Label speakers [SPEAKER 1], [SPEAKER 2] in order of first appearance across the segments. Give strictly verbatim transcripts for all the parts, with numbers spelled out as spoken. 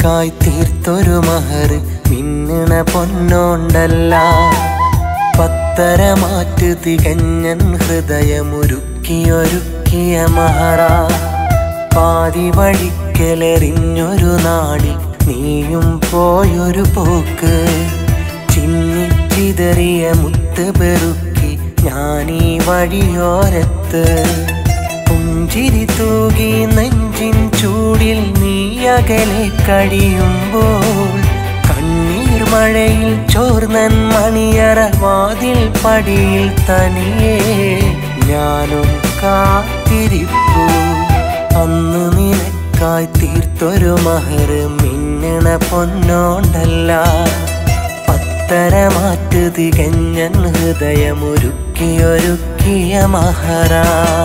[SPEAKER 1] നിനക്കായി തീർത്തൊരു മഹർ മിന്നണ പൊന്നോണ്ടല്ല. പത്തര മാറ്റ് തികഞ്ഞൻ ഹൃദയമൊരുക്കിയൊരുക്കിയ മഹറ. പാതി വഴിക്കലെറിഞ്ഞൊരു നാളിൽ നീയും പോയൊരു പോക്ക്. ചിന്നിച്ചിതറിയ മുത്ത് പെറുക്കി ഞാനീ വഴിയോരത്ത്. പുഞ്ചിരി തൂകി നെഞ്ചിൻ ചൂടിൽ നീ അകലെ കഴിയുമ്പോൾ കണ്ണീർ മഴയിൽ ചോർന്നൻ മണിയറ വാതിൽ പടിയിൽ തനിയെ ഞാനും കാത്തിരിപ്പു. അന്ന് നിനക്കായി തീർത്തൊരു മഹർ മിന്നണ പൊന്നോണ്ടല്ല. പത്തര മാറ്റ് തികഞ്ഞൻ ഹൃദയമൊരുക്കിയൊരുക്കിയ മഹറ.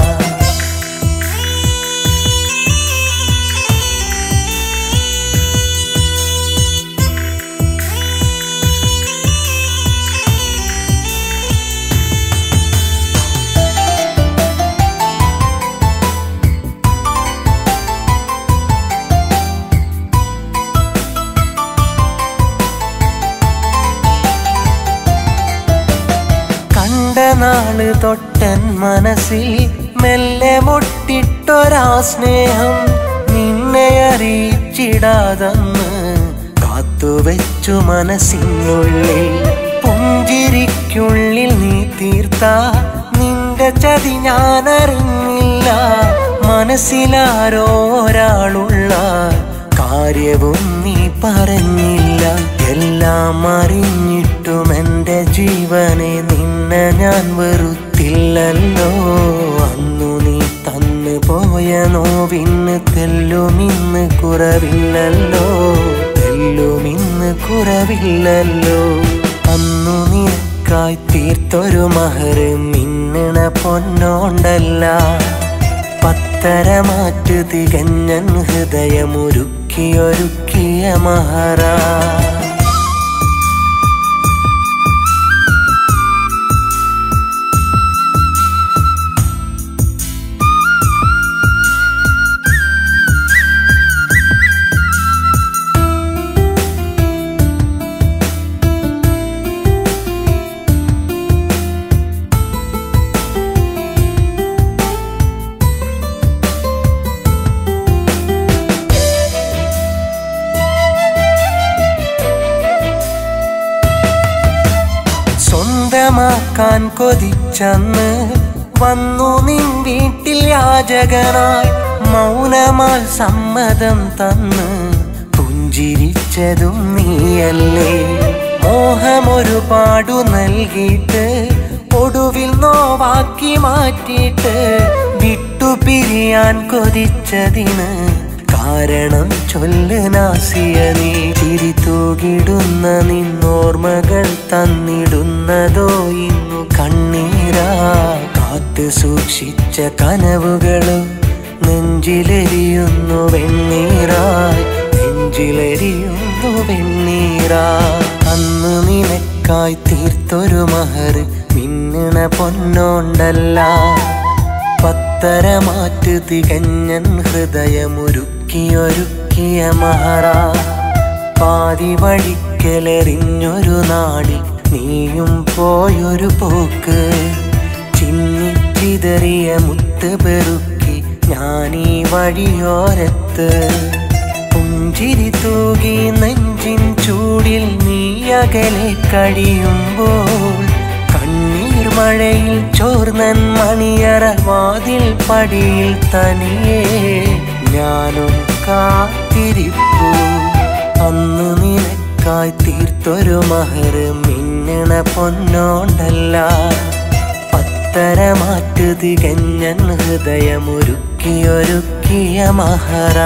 [SPEAKER 1] നാള് തൊട്ടൻ മനസ്സിൽ മെല്ലെ മുട്ടിട്ടൊരാ സ്നേഹം. നിന്നെ അറിയിച്ചിടാതെന്ന് കാത്തുവെച്ചു മനസ്സിനുള്ളിൽ. പുഞ്ചിരിക്കുള്ളിൽ നീ തീർത്ത നിന്റെ ചതി ഞാനറിഞ്ഞില്ല. മനസ്സിലാരോ ഒരാളുള്ള കാര്യവും നീ പറഞ്ഞില്ല. എല്ലാം അറിഞ്ഞിട്ടും എൻ്റെ ജീവനെ നിന്നെ ഞാൻ വെറുത്തില്ലല്ലോ. അന്നു നീ തന്നു പോയ നോവിന്ന് തെല്ലുമിന്ന് കുറവില്ലല്ലോ. തെല്ലുമിന്ന് കുറവില്ലല്ലോ. അന്നു നിനക്കായി തീർത്തൊരു മഹർ മിന്നണ പൊന്നോണ്ടല്ല. പത്തര മാറ്റ് തികഞ്ഞൻ ഹൃദയമൊരുക്കിയൊരുക്കിയ മഹറ. സ്വന്തമാക്കാൻ കൊതിച്ചന്ന് വന്നു നിൻ വീട്ടിൽ യാചകനായി. മൗനമാൽ സമ്മതം തന്ന് പുഞ്ചിരിച്ചതും നീയല്ലേ. മോഹമൊരുപാടു നൽകിയിട്ട് ഒടുവിൽ നോവാക്കി മാറ്റിയിട്ട് വിട്ടുപിരിയാൻ കൊതിച്ചതിന് കാരണം ചൊല്ല് നാസിയ നീ. ചിരി തൂകിടുന്ന നിന്നോർമ്മകൾ തന്നിടുന്നതോ ഇന്നു കണ്ണീരാ. കാത്തു സൂക്ഷിച്ച കനവുകളും നെഞ്ചിലെരിയുന്നു വെണ്ണീറായി. നെഞ്ചിലെരിയുന്നു വെണ്ണീറായി. അന്ന് നിനക്കായി തീർത്തൊരു മഹർ മിന്നണ പൊന്നോണ്ടല്ല. പത്തര മാറ്റ് തികഞ്ഞൻ ഹൃദയമൊരുക്കിയൊരുക്കിയ മഹറ. പാതി വഴിക്കലെറിഞ്ഞൊരു നാളിൽ നീയും പോയൊരു പോക്ക്. ചിന്നിച്ചിതറിയ മുത്ത് പെറുക്കി ഞാനീ വഴിയോരത്ത്. പുഞ്ചിരി തൂകി നെഞ്ചിൻ ചൂടിൽ നീ അകലെ കഴിയുമ്പോൾ കണ്ണീർ മഴയിൽ ചോർന്നൻ മണിയറ വാതിൽ പടിയിൽ തനിയെ ഞാനും കാത്തിരിപ്പു. അന്ന് നിനക്കായി തീർത്തൊരു മഹർ മിന്നണ പൊന്നോണ്ടല്ല. പത്തര മാറ്റ് തികഞ്ഞൻ ഹൃദയമൊരുക്കിയൊരുക്കിയ മഹറ.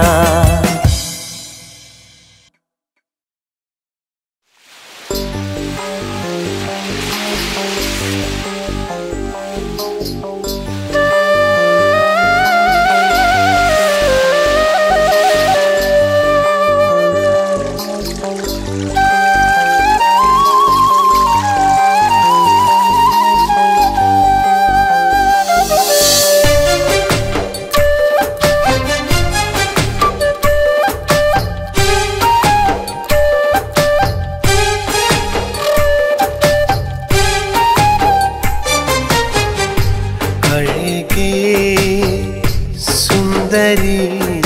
[SPEAKER 1] സുന്ദരി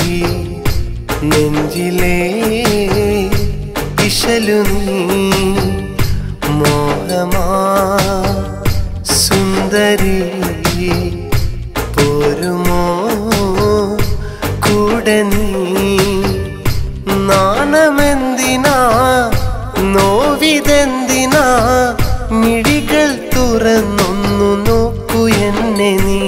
[SPEAKER 1] നെഞ്ചിലെ ഇശലു നീ മോഹമാ സുന്ദരി പോരുമോ കൂടെ നീ നാണമെന്തിനാ നോവിതെന്തിനാ മിഴികൾ തുറന്നൊന്നു നോക്കൂ എന്നെ നീ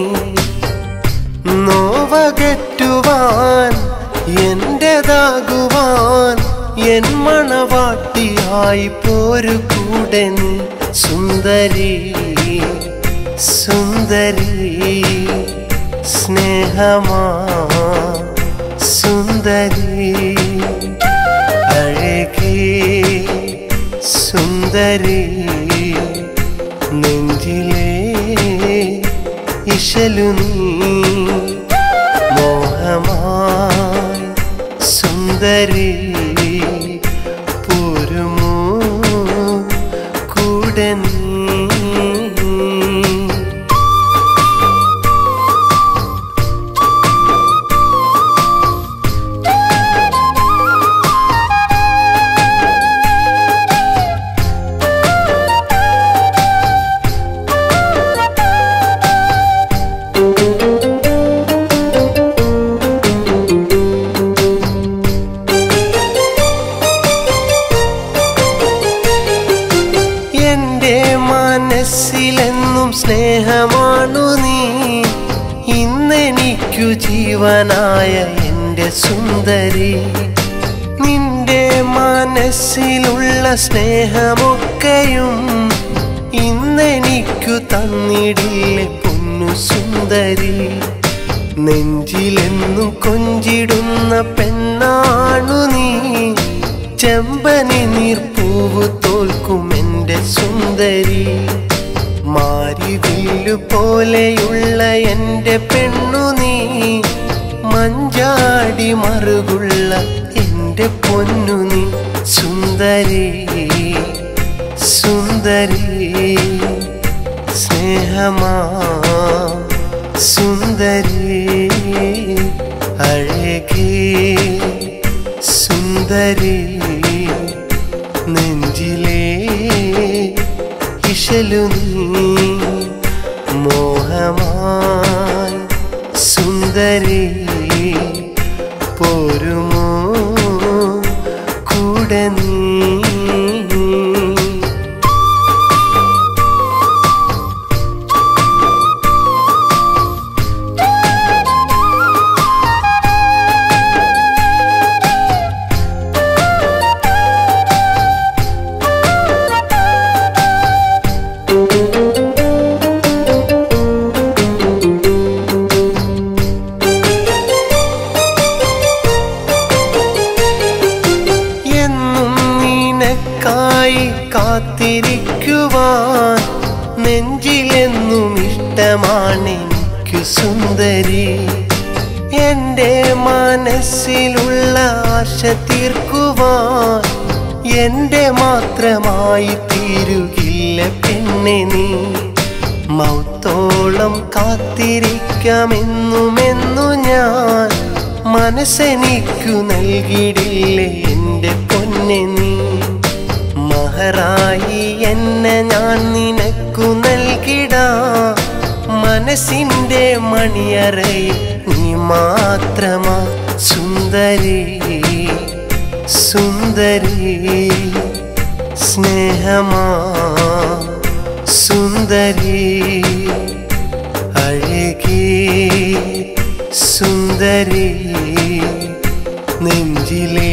[SPEAKER 1] നോവകറ്റുവാൻ എന്റേതാകുവാൻ എൻ മണവാട്ടിയായി പോരു കൂടെ നീ സുന്ദരി സുന്ദരി സ്നേഹമാ സുന്ദരി അഴകേ സുന്ദരി നെഞ്ചിലെ ഇശലു നീ മോഹമായി സുന്ദരി പോരുമോ കൂടെ നീ മനസ്സിലെന്നും സ്നേഹമാണു നീ ഇന്നെനിക്കു ജീവനായ എൻ്റെ സുന്ദരി നിന്റെ മനസ്സിലുള്ള സ്നേഹമൊക്കെയും ഇന്നെനിക്കു തന്നിടില്ലേ പൊന്നു സുന്ദരി നെഞ്ചിലെന്നും കൊഞ്ചിടുന്ന പെണ്ണാണു നീ ചെമ്പനി നീർപ്പൂവ് തോൽക്കും എൻ്റെ സുന്ദരി മാരിവില്ലു പോലെയുള്ള എൻ്റെ പെണ്ണു നീ മഞ്ചാടി മറുകുള്ള എൻ്റെ പൊന്നു നീ സുന്ദരി സുന്ദരി സ്നേഹമാ സുന്ദരി അഴകേ സുന്ദരി നെഞ്ചിലെ ഇശലു നീ മോഹമായി സുന്ദരി പോരുമോ കൂടെ നീ കാത്തിരിക്കുവാൻ നെഞ്ചിലെന്നും ഇഷ്ടമാണെനിക്കു സുന്ദരി എൻ്റെ മനസ്സിലുള്ള ആശ തീർക്കുവാൻ എൻ്റെ മാത്രമായി തീരുകില്ല പെണ്ണെ നീ മൗത്തോളം കാത്തിരിക്കാമെന്നുമെന്നു ഞാൻ മനസ്സെനിക്കു നൽകിയിടില്ലേ എൻ്റെ പൊന്നെ നീ മഹറായി എന്നെ ഞാൻ നിനക്കു നൽകിടാം മനസ്സിൻ്റെ മണിയറയിൽ നീ മാത്രമാ സുന്ദരി സുന്ദരി സ്നേഹമാ സുന്ദരി അഴകേ സുന്ദരി നെഞ്ചിലെ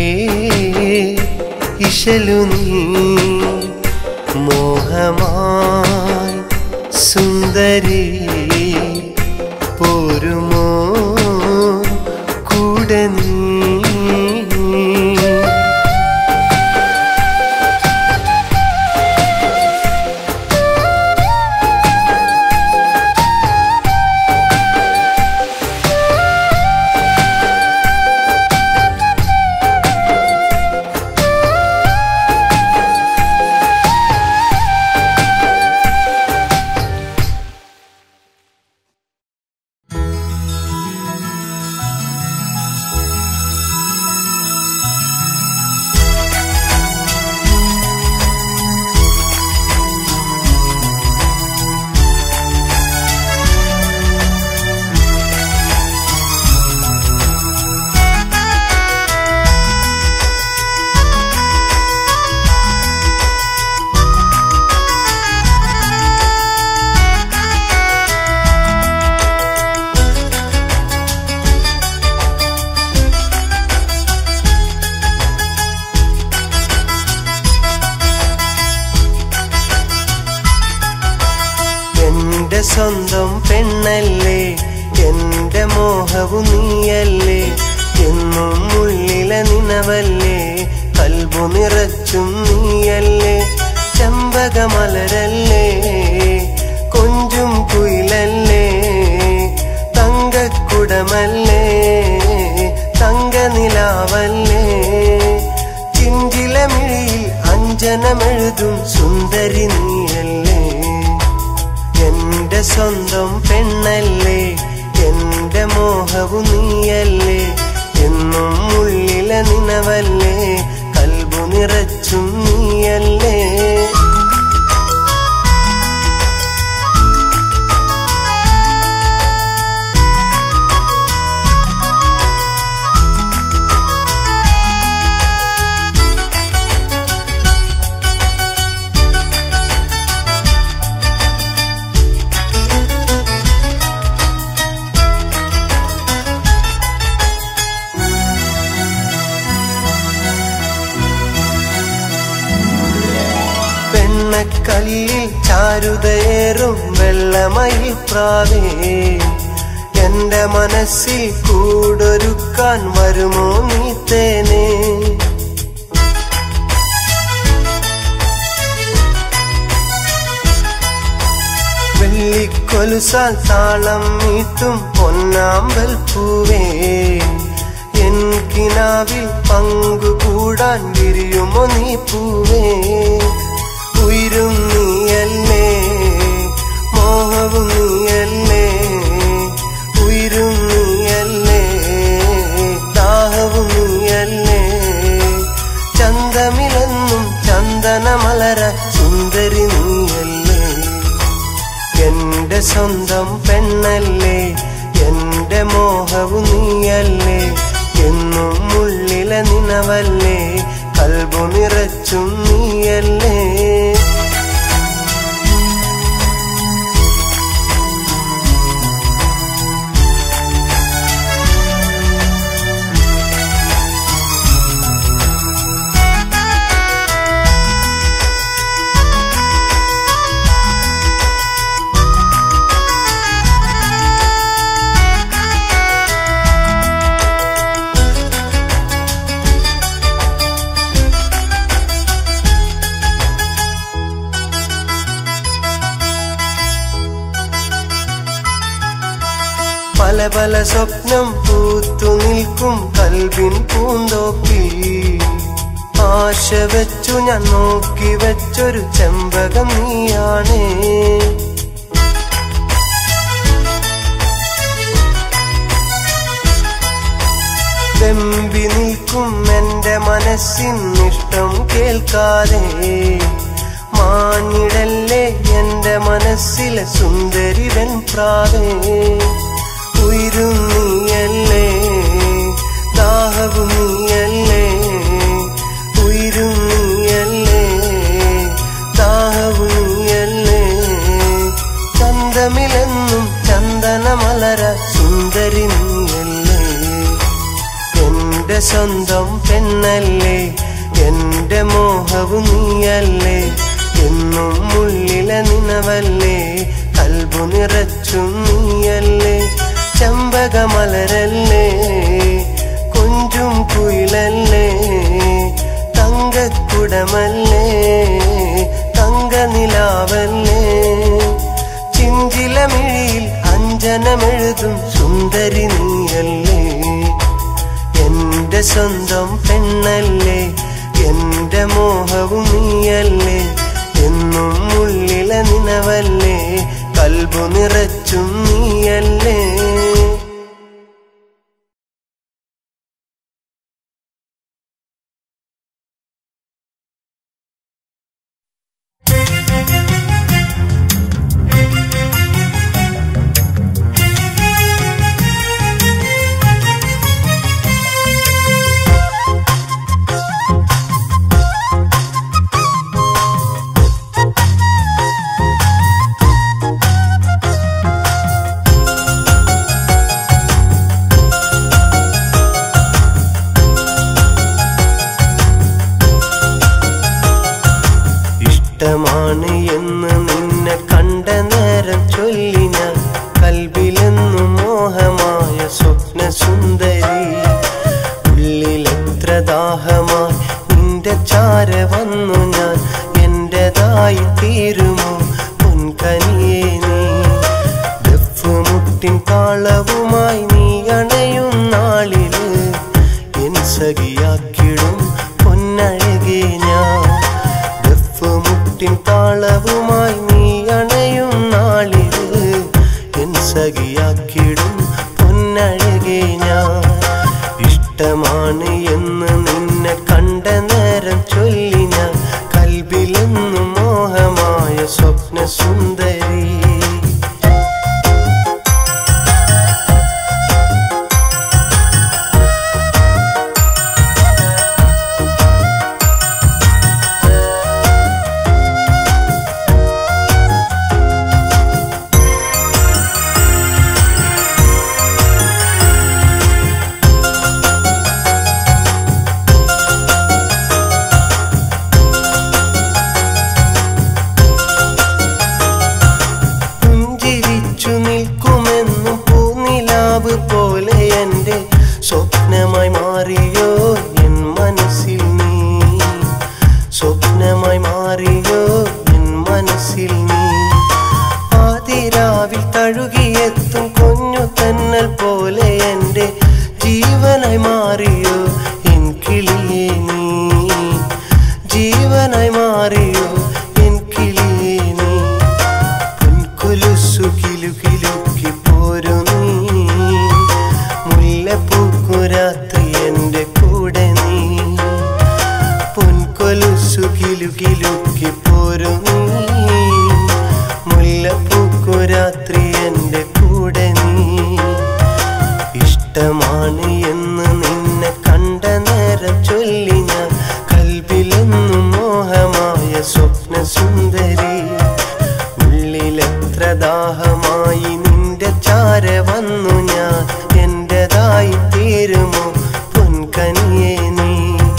[SPEAKER 1] ഇശലു നീ മോഹമായി സുന്ദരി പോരുമോ കൂടെ നീ മോഹവും നീയല്ലേ എന്നും ഉള്ളിലെ നിനവല്ലേ കൽബു നിറച്ചും നീയല്ലേ ചെമ്പകമലരല്ലേ കൊഞ്ചും കുയിലല്ലേ തങ്കക്കുടമല്ലേ തങ്കനിലാവല്ലേ ചിഞ്ചിലമിഴിയിൽ അഞ്ജനമെഴുതും സുന്ദരി നീയല്ലേ എന്റെ സ്വന്തം പെണ്ണല്ലേ എന്റെ മോഹവും നീയല്ലേ എന്നും ഉള്ളിലെ നിനവല്ലേ കൽബു നിറച്ചും നീയല്ലേ കല്ലിൽ ചാരുതയേറും വെള്ളമയിൽ പ്രാവേ എന്റെ മനസ്സിൽ കൂടൊരുക്കാൻ വരുമോ നീ തേനേ വെള്ളിക്കൊലുസാൽ താളം മീട്ടും പൊന്നാമ്പൽ പൂവേ എൻ കിനാവിൽ പങ്കുകൂടാൻ വിരിയുമോ നീ പൂവേ ഉയരും നീയല്ലേ മോഹവും നീയല്ലേ ഉയരും നീയല്ലേ ദാഹവും നീയല്ലേ ചന്തമിലെന്നും ചന്ദനമലര സുന്ദരി നീയല്ലേ എന്റെ സ്വന്തം പെണ്ണല്ലേ എന്റെ മോഹവും നീയല്ലേ എന്നും ഉള്ളിലെ നിനവല്ലേ കൽബു നിറച്ചും നീയല്ലേ പല പല സ്വപ്നം പൂത്തു നിൽക്കും കൽബിൻ പൂന്തോപ്പിൽ ആശ വെച്ചു ഞാൻ നോക്കി വെച്ചൊരു ചെമ്പകം നീയാണേ വെമ്പി നിൽക്കും എന്റെ മനസ്സിൻ ഇഷ്ടം കേൾക്കാതെ മാഞ്ഞിടല്ലേ എന്റെ മനസ്സിലെ സുന്ദരി വെൺപ്രാവേ ഉയരും നീയല്ലേ ദാഹവും നീയല്ലേ ഉയരും നീയല്ലേ ദാഹവും നീയല്ലേ ചന്തമിലെന്നും ചന്ദനമലര സുന്ദരി നീയല്ലേ എന്റെ സ്വന്തം പെണ്ണല്ലേ എന്റെ മോഹവും നീയല്ലേ എന്നും ഉള്ളിലെ നിനവല്ലേ കൽബു നിറച്ചും നീയല്ലേ ചെമ്പകമലരല്ലേ കൊഞ്ചും കുയിലല്ലേ തങ്കക്കുടമല്ലേ തങ്കനിലാവല്ലേ ചിഞ്ചിലമിഴിയിൽ അഞ്ജനമെഴുതും സുന്ദരി നീയല്ലേ എന്റെ സ്വന്തം പെണ്ണല്ലേ എന്റെ മോഹവും നീയല്ലേ എന്നും ഉള്ളിലെ നിനവല്ലേ കൽബു നിറച്ചും നീയല്ലേ ചാരെ വന്നു ഞാൻ എന്റേതായി തീരുമോ പൊൻകനിയേ നീ ദഫ്മുട്ടിൻ താളവുമായി നീ അണയും നാളില് എൻ സഖിയാക്കിടും പൊന്നഴകേ ഞാൻ ദഫ്മുട്ടിൻ താളവുമായി നീ അണയും നാളില് എൻ സഖിയാക്കിടും പൊന്നഴകേ ഞാൻ ഇഷ്ടമാണ് എന്ന് നിന്നെ കണ്ട നേരം ചൊല്ലി ഞാൻ കൽബിലെന്നും മോഹമായ സ്വപ്ന സുന്ദരി പോലെ എൻ്റെ സ്വപ്നമായി മാറിയോ എൻ മനസ്സിൽ നീ സ്വപ്നമായി മാറിയോ എൻ മനസ്സിൽ നീ ആദിരാവിൽ തഴുകിയെത്തും കുഞ്ഞു തന്നൽ പോലെ എൻ്റെ ജീവനായി മാറിയോ എൻ കിളിയേ നീ ജീവനായി മാറിയോ എൻ കിളിയേ നീ പൊൻകൊലുസു കിലു കിലുക്കി പോരു രാത്രി എൻ്റെ കൂടെ നീ പൊൻകൊലുസു കിലു കിലുക്കി പോരു നീ മുല്ലപ്പൂക്കു രാത്രി എൻ്റെ കൂടെ നീ ഇഷ്ടമാണ് എന്ന് നിന്നെ കണ്ട നേരം ചൊല്ലി ഞാൻ കൽബിലെന്നും മോഹമായ സ്വപ്ന സുന്ദരി ഉള്ളിലെത്ര ദാഹമായി നിന്റെ ചാരെ വന്നു ഞാൻ എന്റേതായി തീരുമോ പൊൻകനിയേ നീ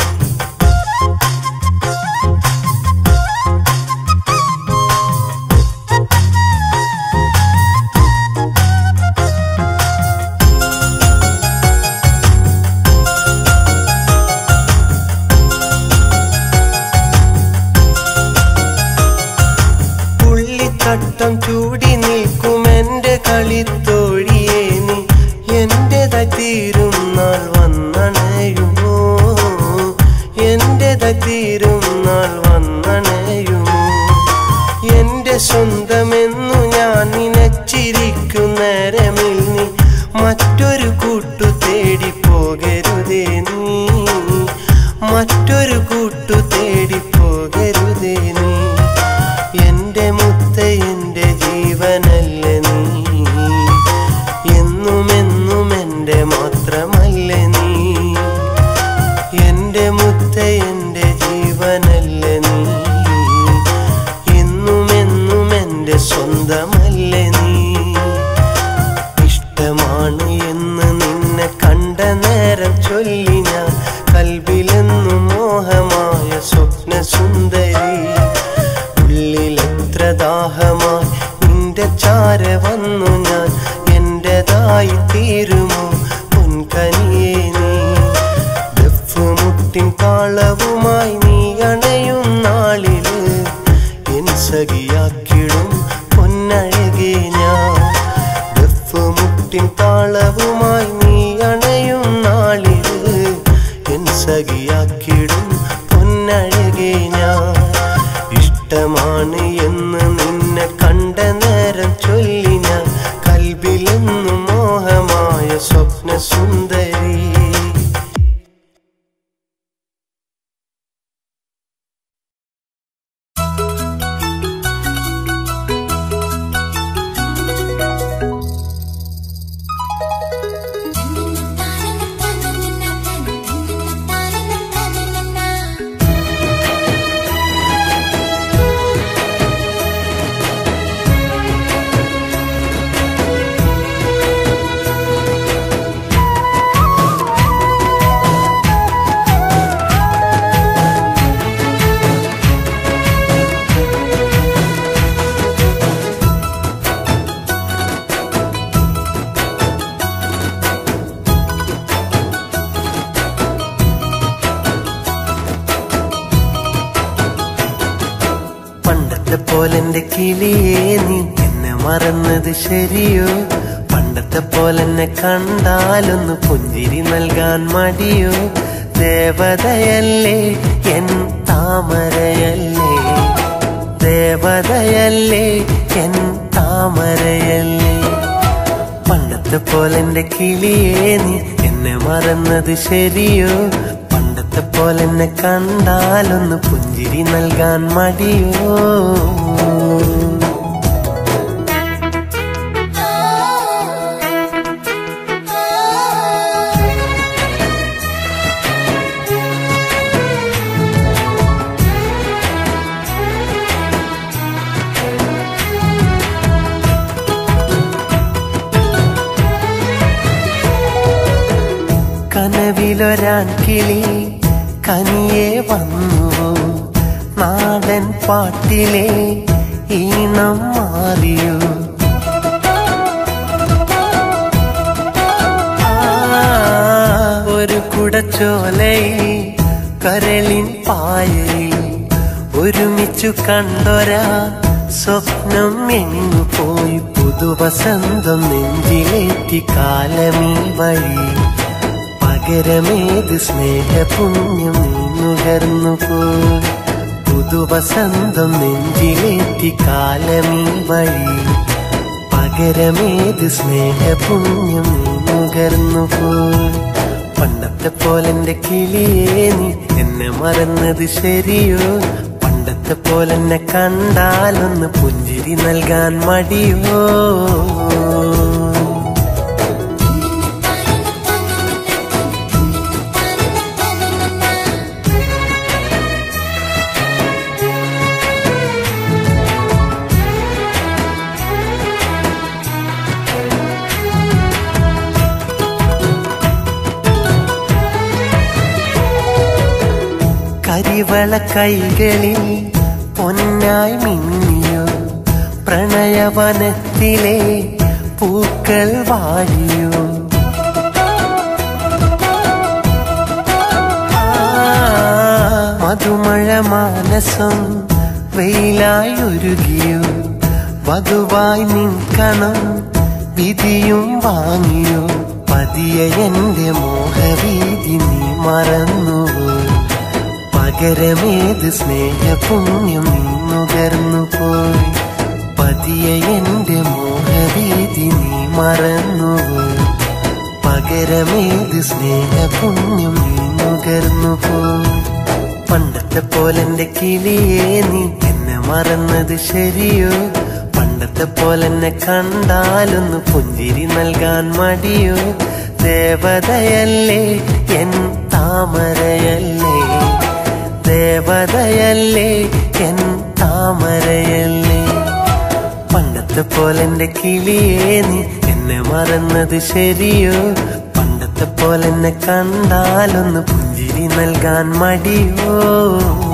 [SPEAKER 1] പുള്ളിത്തട്ടം ചൂടി നിൽക്കും എൻ്റെ കളിത്തോഴിയേ നീ എന്റേതായി തീരും നാൾ വന്നണയുമോ എന്റേതായി തീരും നാൾ വന്നണയുമോ എൻ്റെ സ്വന്തമെന്നു ഞാൻ നിനച്ചിരിക്കും നേരമിൽ നീ മറ്റൊരു കൂട്ടു തേടി പോകരുതേ നീ മറ്റൊരു കൂട്ടു തേടി പോകരുതേ നീ എൻ്റെ മുത്ത എൻ്റെ ജീവനല്ലേ നീ എന്നുമെന്നും എൻ്റെ മാത്രമല്ലേ നീ എൻ്റെ മുത്ത എൻ്റെ ജീവനല്ലേ നീ എന്നുമെന്നും എൻ്റെ സ്വന്തമല്ലേ നീ ഇഷ്ടമാണ് എന്ന് നിന്നെ കണ്ട നേരം ചൊല്ലി ഞാൻ കൽബിലെന്നും മോഹമായ സ്വപ്ന സുന്ദരി ഉള്ളിലെത്ര ദാഹമായി നിന്റെ ചാരെ വന്നു ഞാൻ എന്റേതായി തീരുമോ പൊൻകനിയേ നീ ദഫ്മുട്ടിൻ താളവുമായി നീ അണയും നാളില് എൻ സഖിയാക്കിടും പൊന്നഴകേ ഞാൻ ദഫ്മുട്ടിൻ താളവുമായി നീ അണയും നാളില് എൻ സഖി പോലെന്റെ കിളിയേ നീ എന്നെ മറന്നത് ശരിയോ? പണ്ടത്തെ പോലെന്നെ കണ്ടാലൊന്ന് പുഞ്ചിരി നൽകാൻ മടിയോ? ദേവതയല്ലേ എൻ താമരയല്ലേ, ദേവതയല്ലേ എൻ താമരയല്ലേ. പണ്ടത്തെ പോലെന്റെ കിളിയേ നീ എന്നെ മറന്നത് ശരിയോ? പണ്ടത്തെ പോലെന്നെ കണ്ടാലൊന്ന് പുഞ്ചിരി നൽകാൻ മടിയോ? കനവിലൊരാൻ കിളി കനിയെ വന്നുവോ, നാടൻ പാട്ടിലെ ഈണം മാറിയോ? ഒരു കുടച്ചോലയിൽ കരളിൻ പായയിൽ ഒരുമിച്ചു കണ്ടൊരാ സ്വപ്നം എങ്ങു പോയി? പുതുവസന്തം നെഞ്ചിലേറ്റി കാലമീ വഴി, പകരമേത് സ്നേഹപുണ്യം നീ നുകർന്നു പോയി? പുതുവസന്തം നെഞ്ചിലേറ്റി കാലമീ വഴി, പകരമേത് സ്നേഹപുണ്യം നീ നുകർന്നു പോയി? പണ്ടത്തെ പോലെന്റെ കിളിയേ നീ എന്നെ മറന്നത് ശരിയോ? പണ്ടത്തെ പോലെന്നെ കണ്ടാലൊന്ന് പുഞ്ചിരി നൽകാൻ മടിയോ? കരിവള കൈകളിൽ പൊന്നായി മിന്നിയോ, പ്രണയവനത്തിലെ പൂക്കൾ വാഴിയോ? മധുമഴ മാനസം വെയിലായി ഒരുകിയോ, വധുവായി നിൽക്കണം വിധിയും വാങ്ങിയോ? പതിയെ എന്റെ മോഹവീതി നീ മറന്നുവോ? പകരമേത് സ്നേഹപുണ്യം നീ നുകർന്നു പോയി? പതിയെ എന്റെ മോഹവീതി നീ മറന്നുവോ? പകരമേത് സ്നേഹപുണ്യം നീ നുകർന്നു പോയി? പണ്ടത്തെ പോലെന്റെ കിളിയേ നീ എന്നെ മറന്നത് ശരിയോ? പണ്ടത്തെ പോലെന്നെ കണ്ടാലൊന്ന് പുഞ്ചിരി നൽകാൻ മടിയോ? ദേവതയല്ലേ എൻ താമരയല്ലേ, ദേവതയല്ലേ എൻ താമരയല്ലേ. പണ്ടത്തെ പോലെന്റെ കിളിയേ നീ എന്നെ മറന്നത് ശരിയോ? പണ്ടത്തെ പോലെന്നെ കണ്ടാലൊന്ന് പുഞ്ചിരി നൽകാൻ മടിയോ?